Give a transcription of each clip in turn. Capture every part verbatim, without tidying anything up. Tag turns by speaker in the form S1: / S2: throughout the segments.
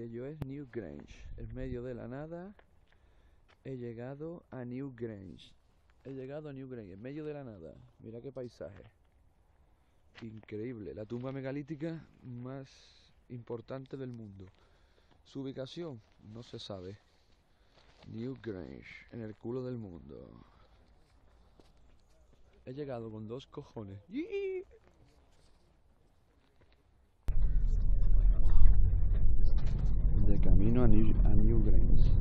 S1: aquello es Newgrange. En medio de la nada he llegado a Newgrange. He llegado a Newgrange, en medio de la nada. Mira qué paisaje. Increíble, la tumba megalítica más importante del mundo. Su ubicación no se sabe. Newgrange, en el culo del mundo. He llegado con dos cojones. ¡Yii! De camino a, New, a Newgrange.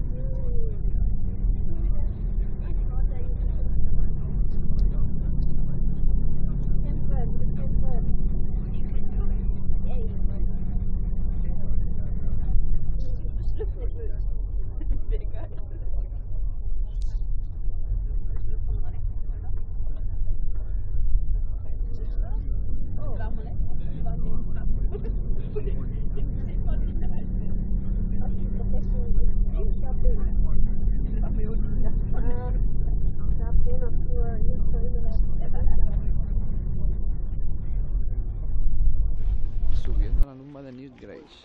S1: Subiendo a la tumba de Newgrange.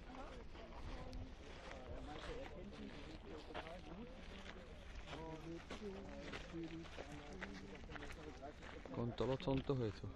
S1: Con todos los tontos estos.